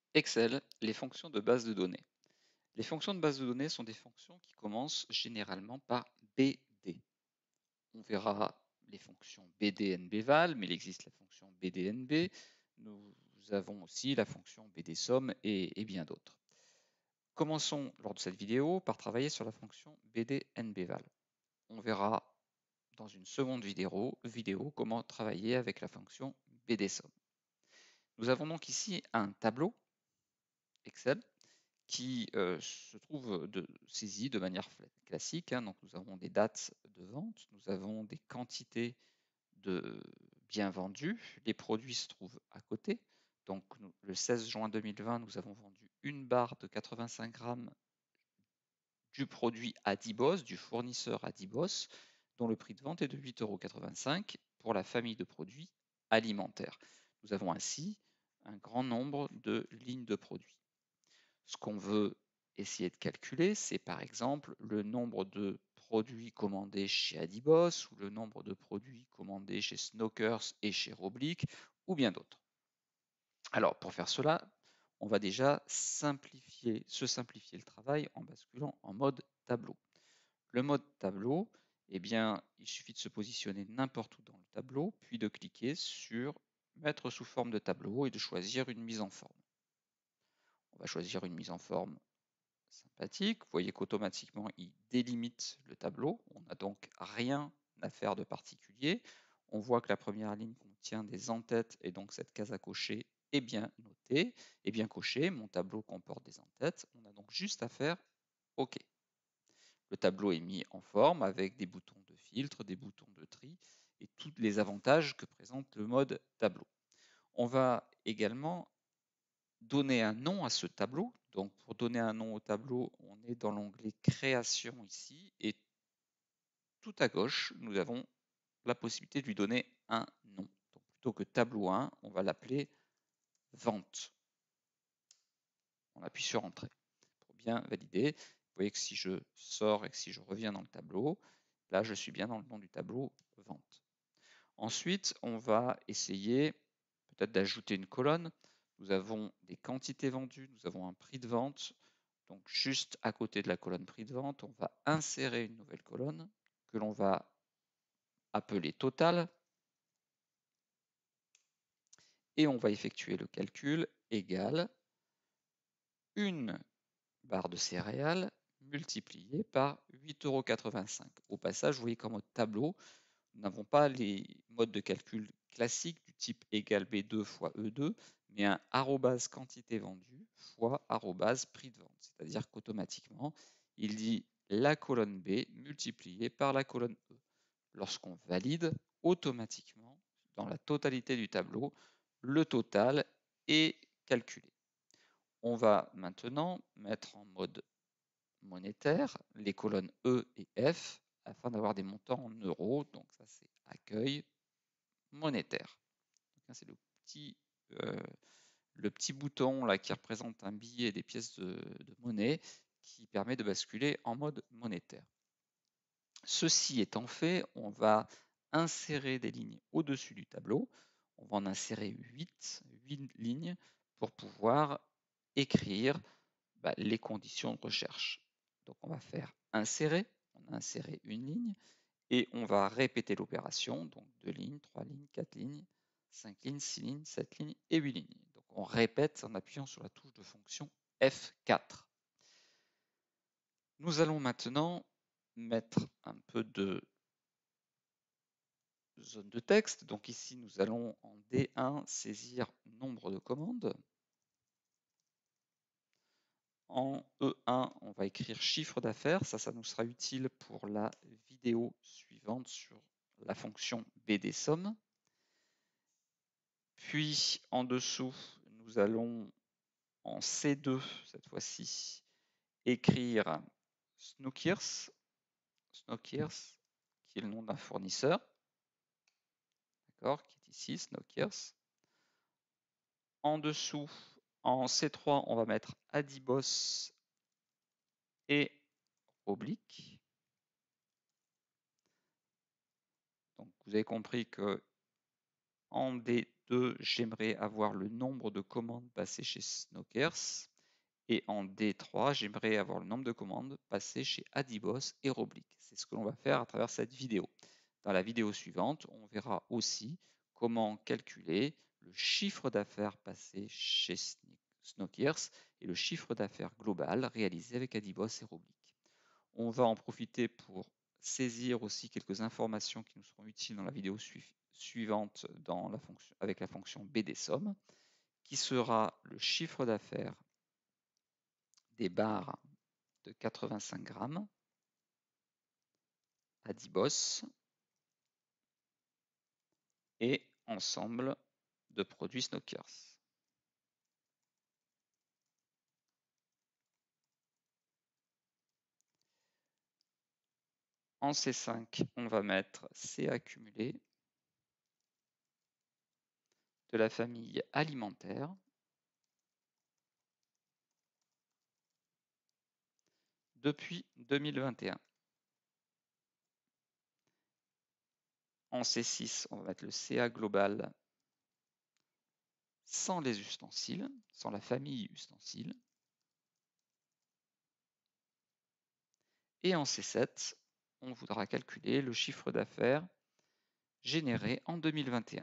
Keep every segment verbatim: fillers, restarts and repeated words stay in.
Excel, les fonctions de base de données. Les fonctions de base de données sont des fonctions qui commencent généralement par B D. On verra les fonctions B D N B val, mais il existe la fonction B D N B. Nous avons aussi la fonction B D somme et, et bien d'autres. Commençons lors de cette vidéo par travailler sur la fonction B D N B val. On verra dans une seconde vidéo, vidéo comment travailler avec la fonction B D somme. Nous avons donc ici un tableau Excel qui euh, se trouve de, saisi de manière classique. Hein. Donc nous avons des dates de vente, nous avons des quantités de biens vendus, les produits se trouvent à côté. Donc nous, le seize juin deux mille vingt, nous avons vendu une barre de quatre-vingt-cinq grammes du produit Adibos, du fournisseur Adibos, dont le prix de vente est de huit euros quatre-vingt-cinq pour la famille de produits alimentaires. Nous avons ainsi un grand nombre de lignes de produits. Ce qu'on veut essayer de calculer, c'est par exemple le nombre de produits commandés chez Adibos ou le nombre de produits commandés chez Snokers et chez Roblick ou bien d'autres. Alors pour faire cela, on va déjà simplifier, se simplifier le travail en basculant en mode tableau. Le mode tableau, eh bien, il suffit de se positionner n'importe où dans le tableau, puis de cliquer sur mettre sous forme de tableau et de choisir une mise en forme. On va choisir une mise en forme sympathique. Vous voyez qu'automatiquement, il délimite le tableau. On n'a donc rien à faire de particulier. On voit que la première ligne contient des en-têtes et donc cette case à cocher est bien notée, est bien cochée. Mon tableau comporte des en-têtes. On a donc juste à faire OK. Le tableau est mis en forme avec des boutons de filtre, des boutons de tri et tous les avantages que présente le mode tableau. On va également donner un nom à ce tableau. Donc pour donner un nom au tableau, on est dans l'onglet création ici et tout à gauche, nous avons la possibilité de lui donner un nom. Donc plutôt que tableau un, on va l'appeler vente. On appuie sur entrée pour bien valider. Vous voyez que si je sors et que si je reviens dans le tableau, là je suis bien dans le nom du tableau vente. Ensuite, on va essayer peut-être d'ajouter une colonne. Nous avons des quantités vendues, nous avons un prix de vente. Donc juste à côté de la colonne prix de vente, on va insérer une nouvelle colonne que l'on va appeler total. Et on va effectuer le calcul égal une barre de céréales multipliée par huit euros quatre-vingt-cinq. Au passage, vous voyez qu'en mode tableau, nous n'avons pas les modes de calcul classiques du type égal B deux fois E deux, mais un arrobase quantité vendue fois arrobase prix de vente. C'est-à-dire qu'automatiquement, il dit la colonne B multipliée par la colonne E. Lorsqu'on valide, automatiquement, dans la totalité du tableau, le total est calculé. On va maintenant mettre en mode monétaire les colonnes E et F afin d'avoir des montants en euros. Donc ça c'est accueil monétaire. C'est le petit, euh, le petit bouton là qui représente un billet et des pièces de, de monnaie qui permet de basculer en mode monétaire. Ceci étant fait, on va insérer des lignes au-dessus du tableau. On va en insérer huit, huit lignes pour pouvoir écrire bah, les conditions de recherche. Donc on va faire insérer, on a inséré une ligne et on va répéter l'opération, donc deux lignes, trois lignes, quatre lignes, cinq lignes, six lignes, sept lignes et huit lignes. Donc on répète en appuyant sur la touche de fonction F quatre. Nous allons maintenant mettre un peu de zone de texte. Donc ici, nous allons en D un saisir nombre de commandes. En E un, on va écrire chiffre d'affaires. Ça, ça nous sera utile pour la vidéo suivante sur la fonction B D somme. Puis en dessous, nous allons en C deux, cette fois-ci, écrire Snookirs, Snookirs, qui est le nom d'un fournisseur, d'accord, qui est ici, Snookirs. En dessous, en C trois, on va mettre Adibos et Oblique. Donc vous avez compris que en D deux, j'aimerais avoir le nombre de commandes passées chez Snokers. Et en D trois, j'aimerais avoir le nombre de commandes passées chez Adibos et Roblick. C'est ce que l'on va faire à travers cette vidéo. Dans la vidéo suivante, on verra aussi comment calculer le chiffre d'affaires passé chez Snokers et le chiffre d'affaires global réalisé avec Adibos et Roblick. On va en profiter pour saisir aussi quelques informations qui nous seront utiles dans la vidéo su suivante dans la fonction, avec la fonction B D somme, qui sera le chiffre d'affaires des barres de quatre-vingt-cinq grammes Adibos et ensemble de produits Snokers. En C cinq, on va mettre C accumulé de la famille alimentaire depuis deux mille vingt et un. En C six, on va mettre le C A global sans les ustensiles, sans la famille ustensiles. Et en C sept, on voudra calculer le chiffre d'affaires généré en deux mille vingt et un.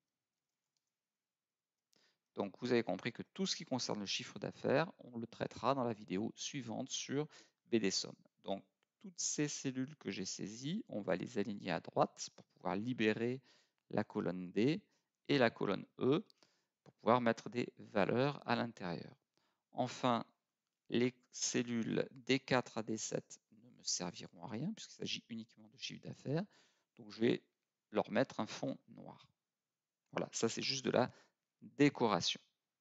Donc vous avez compris que tout ce qui concerne le chiffre d'affaires, on le traitera dans la vidéo suivante sur B D somme. Donc toutes ces cellules que j'ai saisies, on va les aligner à droite pour pouvoir libérer la colonne D et la colonne E pour pouvoir mettre des valeurs à l'intérieur. Enfin, les cellules D quatre à D sept ne me serviront à rien puisqu'il s'agit uniquement de chiffre d'affaires. Donc je vais leur mettre un fond noir. Voilà, ça c'est juste de la décoration.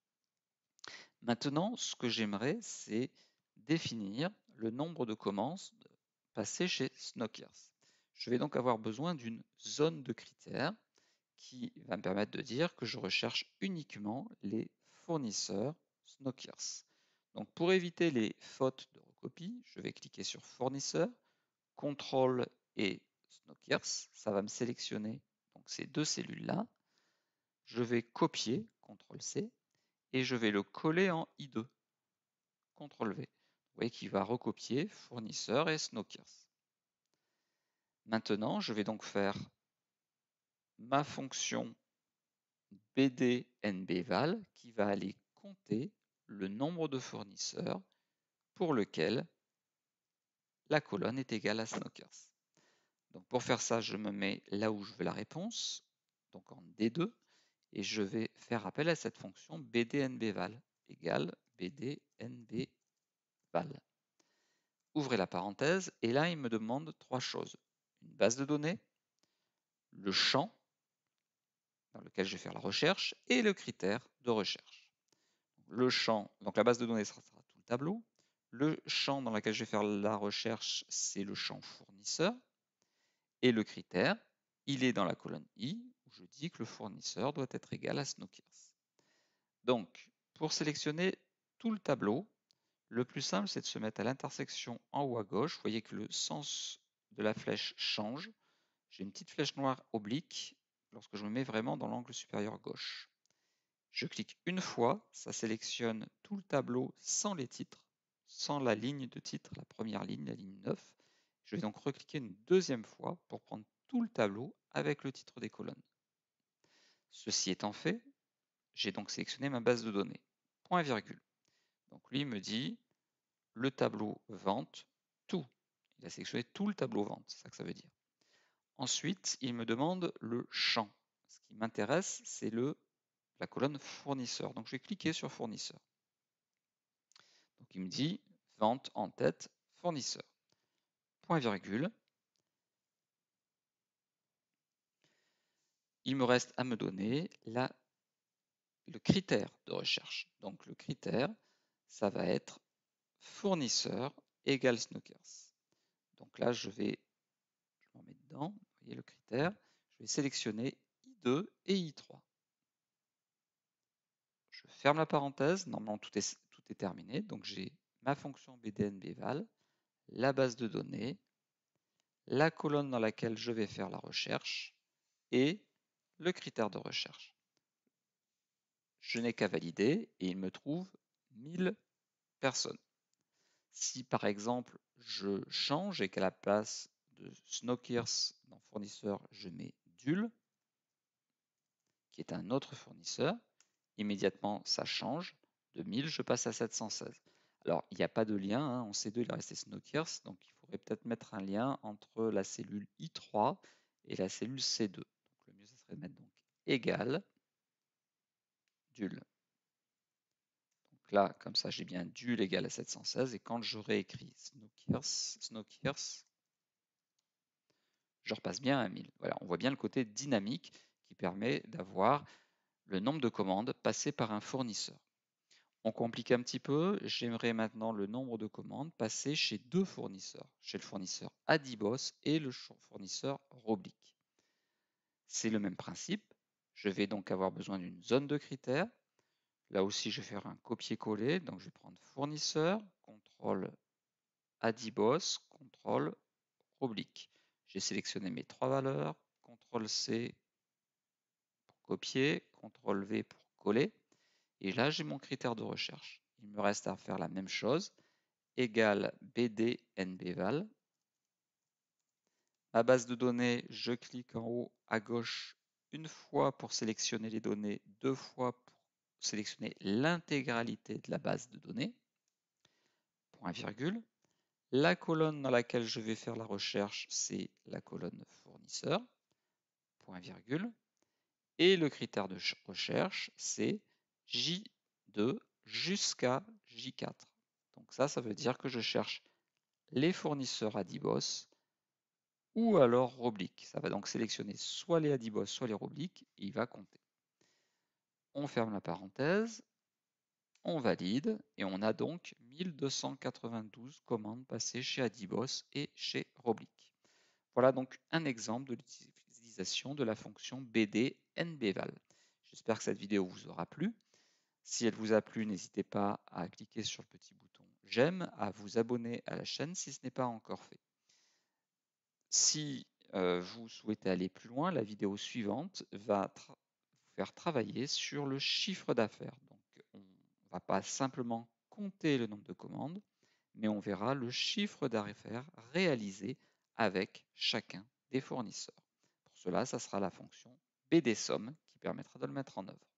Maintenant, ce que j'aimerais, c'est définir le nombre de commandes passées chez Snokers. Je vais donc avoir besoin d'une zone de critères qui va me permettre de dire que je recherche uniquement les fournisseurs Snokers. Donc pour éviter les fautes de recopie, je vais cliquer sur fournisseur, contrôle et Snokers. Ça va me sélectionner donc ces deux cellules-là. Je vais copier, contrôle C, et je vais le coller en I deux, contrôle V. Vous voyez qu'il va recopier fournisseur et Snokers. Maintenant, je vais donc faire ma fonction B D N B val qui va aller compter le nombre de fournisseurs pour lequel la colonne est égale à Snokers. Donc pour faire ça, je me mets là où je veux la réponse, donc en D deux, et je vais faire appel à cette fonction B D N B val égale B D N B val. Ouvrez la parenthèse, et là, il me demande trois choses. Une base de données, le champ dans lequel je vais faire la recherche, et le critère de recherche. Le champ, donc la base de données sera tout le tableau. Le champ dans lequel je vais faire la recherche, c'est le champ fournisseur. Et le critère, il est dans la colonne I, où je dis que le fournisseur doit être égal à Snokers. Donc, pour sélectionner tout le tableau, le plus simple, c'est de se mettre à l'intersection en haut à gauche. Vous voyez que le sens de la flèche change. J'ai une petite flèche noire oblique lorsque je me mets vraiment dans l'angle supérieur gauche. Je clique une fois, ça sélectionne tout le tableau sans les titres, sans la ligne de titre, la première ligne, la ligne neuf. Je vais donc recliquer une deuxième fois pour prendre tout le tableau avec le titre des colonnes. Ceci étant fait, j'ai donc sélectionné ma base de données. Point virgule. Donc lui il me dit le tableau vente, tout. Il a sélectionné tout le tableau vente, c'est ça que ça veut dire. Ensuite, il me demande le champ. Ce qui m'intéresse, c'est le la colonne fournisseur. Donc je vais cliquer sur fournisseur. Donc il me dit vente en tête fournisseur. Point virgule. Il me reste à me donner la, le critère de recherche. Donc le critère, ça va être fournisseur égale Snokers. Donc là, je vais, je m'en mets dedans, vous voyez le critère, je vais sélectionner I deux et I trois. Je ferme la parenthèse, normalement tout est, tout est terminé, donc j'ai ma fonction B D N B val, la base de données, la colonne dans laquelle je vais faire la recherche et le critère de recherche. je n'ai qu'à valider et il me trouve mille personnes. Si par exemple je change et qu'à la place de Snowkers dans fournisseur, je mets Dul, qui est un autre fournisseur, immédiatement ça change. De mille, je passe à sept cent seize. Alors, il n'y a pas de lien, hein. En C deux, il est resté Snowkers, donc il faudrait peut-être mettre un lien entre la cellule I trois et la cellule C deux. Donc, le mieux, ce serait de mettre donc égal Dul. Donc là, comme ça, j'ai bien Dul égal à sept cent seize, et quand j'aurai écrit Snowkers, Snowkers, je repasse bien à mille. Voilà, on voit bien le côté dynamique qui permet d'avoir le nombre de commandes passées par un fournisseur. On complique un petit peu, j'aimerais maintenant le nombre de commandes passées chez deux fournisseurs, chez le fournisseur Adibos et le fournisseur Roblick. C'est le même principe, je vais donc avoir besoin d'une zone de critères. Là aussi, je vais faire un copier-coller, donc je vais prendre fournisseur, contrôle Adibos, contrôle Roblick. J'ai sélectionné mes trois valeurs, contrôle C pour copier, contrôle V pour coller. Et là, j'ai mon critère de recherche. Il me reste à faire la même chose, égal B D N B val. Ma base de données, je clique en haut à gauche une fois pour sélectionner les données, deux fois pour sélectionner l'intégralité de la base de données, point virgule. La colonne dans laquelle je vais faire la recherche, c'est la colonne fournisseur, point virgule. Et le critère de recherche, c'est J deux jusqu'à J quatre. Donc ça, ça veut dire que je cherche les fournisseurs Adibos ou alors Roblick. Ça va donc sélectionner soit les Adibos, soit les Roblick, et il va compter. On ferme la parenthèse, on valide, et on a donc mille deux cent quatre-vingt-douze commandes passées chez Adibos et chez Roblick. Voilà donc un exemple de l'utilisation de la fonction B D N B val. J'espère que cette vidéo vous aura plu. Si elle vous a plu, n'hésitez pas à cliquer sur le petit bouton j'aime, à vous abonner à la chaîne si ce n'est pas encore fait. Si euh, vous souhaitez aller plus loin, la vidéo suivante va vous faire travailler sur le chiffre d'affaires. Donc, on ne va pas simplement compter le nombre de commandes, mais on verra le chiffre d'affaires réalisé avec chacun des fournisseurs. Pour cela, ça sera la fonction B D somme qui permettra de le mettre en œuvre.